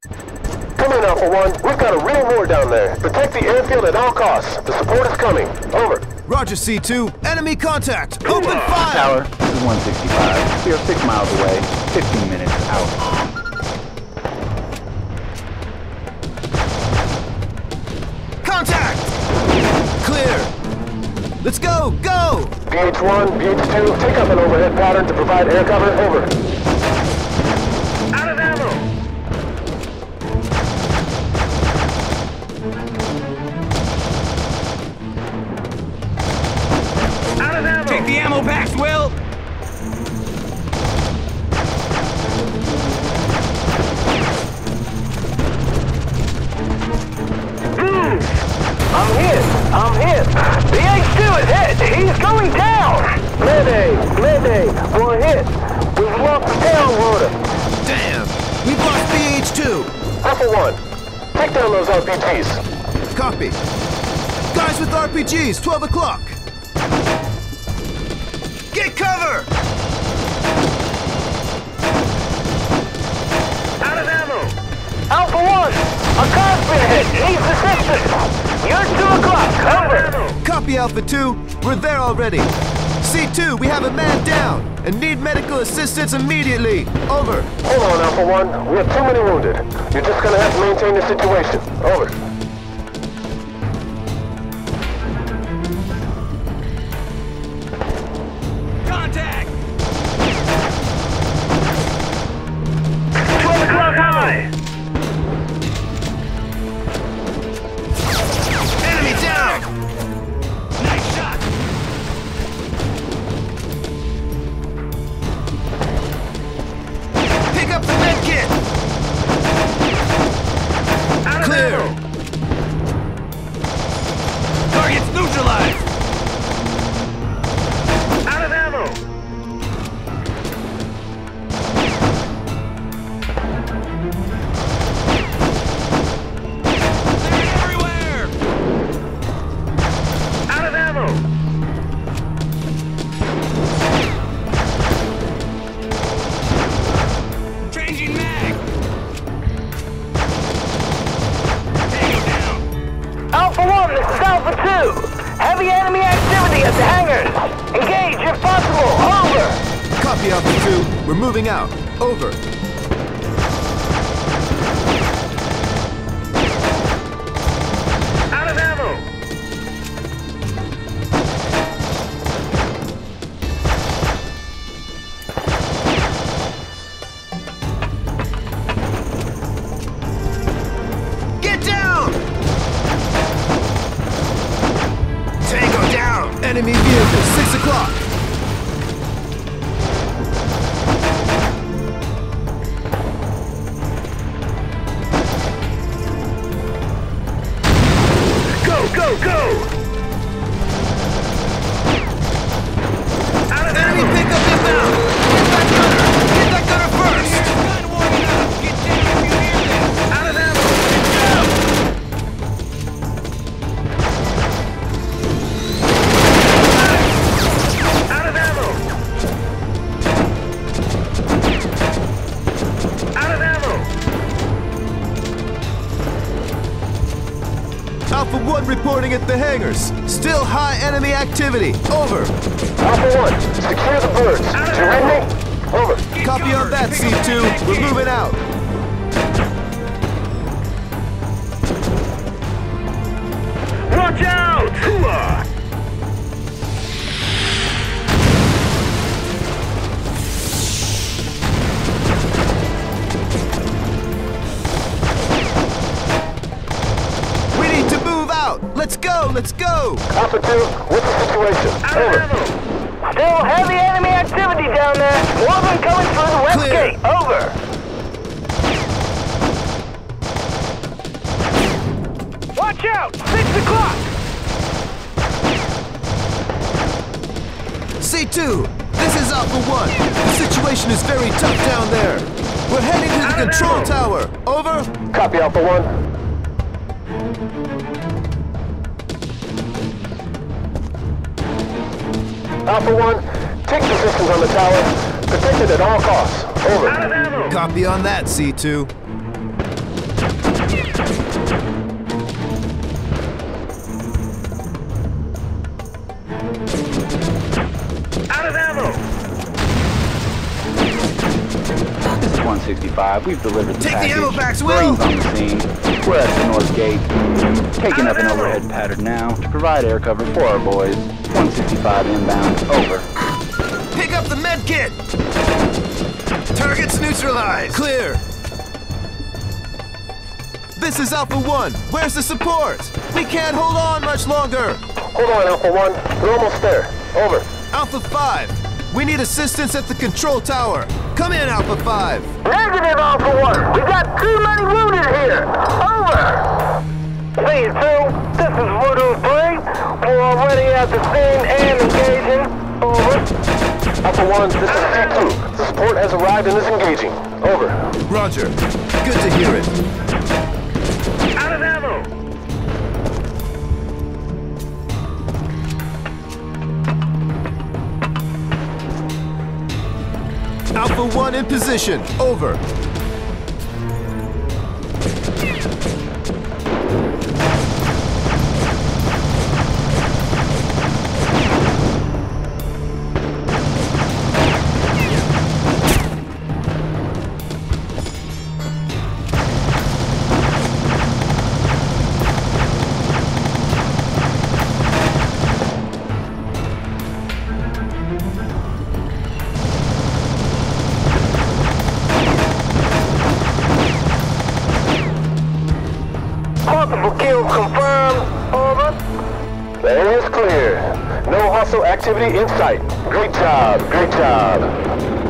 Come in, Alpha 1. We've got a real war down there. Protect the airfield at all costs. The support is coming. Over. Roger, C2. Enemy contact. Open fire! Tower, this is 165. We are 6 miles away. 15 minutes out. Contact! Clear. Let's go, go! BH1, BH2, take up an overhead pattern to provide air cover. Over. Out of ammo! Out of ammo! Take the ammo packs, Will! I'm hit! BH2 is hit! He's going down! Mayday! We're hit! We've lost the tail rotor! Damn! We've lost BH2! Alpha 1, take down those RPGs. Copy. Guys with RPGs, 12 o'clock! Get cover! Out of ammo! Alpha 1, a car's been hit! Needs assistance! You're 2 o'clock! Over! Copy, Alpha 2. We're there already. C2, we have a man down and need medical assistance immediately. Over. Hold on, Alpha 1. We have too many wounded. You're just gonna have to maintain the situation. Over. Contact! 12 o'clock high! Enemy down! Nice shot! Pick up the med kit! Clear! Target's neutralized! Out of ammo! They're everywhere! Out of ammo! Changing mag! Tango down! Alpha 1, this is Alpha 2! Heavy enemy activity at the hangars! Engage if possible! Over! Copy, Alpha 2. We're moving out. Over. Out of ammo! Get down! Tango down! Enemy vehicle, 6 o'clock! Go! Out of Enemy ammo! pickup inbound! Get that gunner! Get that gunner first! Gun warming up! Get down if you hear this! Out of ammo! Out of ammo! Out of ammo! Alpha 1 reporting at the hangars. Still high enemy activity. Over. Alpha 1, secure the birds. Do you read me? Over. Get Copy on covered. that, Pick up the C2. med We're kit. moving out. Watch out! Hooah! We need to move out. Let's go. Let's go. Alpha 2, what's the situation? Over. Still heavy enemy activity down there. More of them coming through the west Clear. gate. Over. Watch out! 6 o'clock! C2, this is Alpha 1. The situation is very tough down there. We're heading to the control tower. Over. Copy, Alpha 1. Alpha 1, take positions on the tower. Protect it at all costs. Over. Copy on that, C2. Out of ammo! This is 165. We've delivered the Take package. the ammo packs, Will! Marines on the scene. We're at the north gate. Taking up an overhead pattern now to provide air cover for our boys. 165 inbound. Over. Pick up the med kit! Targets neutralized! Clear! This is Alpha 1. Where's the support? We can't hold on much longer! Hold on, Alpha 1. We're almost there. Over. Alpha 5, we need assistance at the control tower. Come in, Alpha 5. Negative, Alpha 1. We got too many wounded here. Over. See 2, this is Voodoo 3. We're already at the scene and engaging. Over. Alpha 1, this is C2. The support has arrived and is engaging. Over. Roger. Good to hear it. Out of ammo. Alpha 1 in position. Over. Multiple kills confirmed. Over. The area is clear. No hostile activity in sight. Great job. Great job.